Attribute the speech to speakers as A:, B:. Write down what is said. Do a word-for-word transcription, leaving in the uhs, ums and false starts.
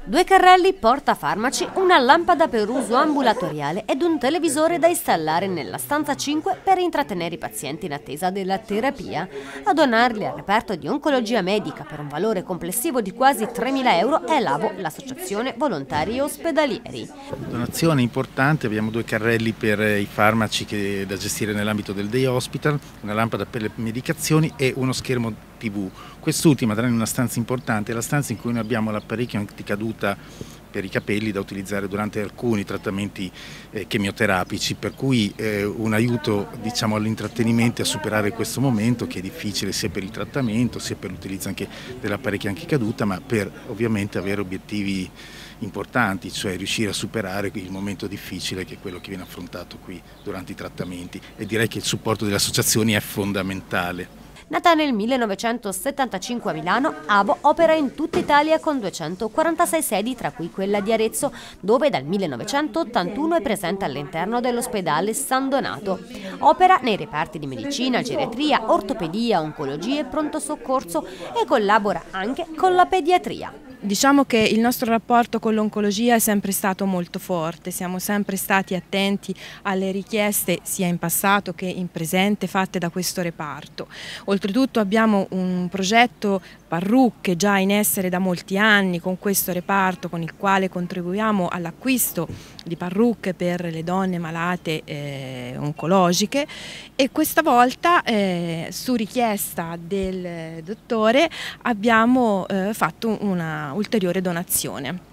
A: Due carrelli portafarmaci, una lampada per uso ambulatoriale ed un televisore da installare nella stanza cinque per intrattenere i pazienti in attesa della terapia. A donarli al reparto di oncologia medica per un valore complessivo di quasi tremila euro è l'A V O, l'Associazione Volontari Ospedalieri.
B: Donazione importante, abbiamo due carrelli per i farmaci che, da gestire nell'ambito del day hospital, una lampada per le medicazioni e uno schermo tivù. Quest'ultima, tra in una stanza importante, è la stanza in cui noi abbiamo l'apparecchio anticaduta per i capelli da utilizzare durante alcuni trattamenti eh, chemioterapici, per cui eh, un aiuto, diciamo, all'intrattenimento e a superare questo momento che è difficile sia per il trattamento sia per l'utilizzo anche dell'apparecchio anticaduta, ma per ovviamente avere obiettivi importanti, cioè riuscire a superare il momento difficile che è quello che viene affrontato qui durante i trattamenti, e direi che il supporto delle associazioni è fondamentale.
A: Nata nel millenovecentosettantacinque a Milano, A V O opera in tutta Italia con duecentoquarantasei sedi, tra cui quella di Arezzo, dove dal millenovecentottantuno è presente all'interno dell'ospedale San Donato. Opera nei reparti di medicina, geriatria, ortopedia, oncologia e pronto soccorso e collabora anche con la pediatria.
C: Diciamo che il nostro rapporto con l'oncologia è sempre stato molto forte, siamo sempre stati attenti alle richieste sia in passato che in presente fatte da questo reparto. Oltretutto abbiamo un progetto parrucche già in essere da molti anni con questo reparto, con il quale contribuiamo all'acquisto di parrucche per le donne malate eh, oncologiche, e questa volta eh, su richiesta del dottore abbiamo eh, fatto una ulteriore donazione.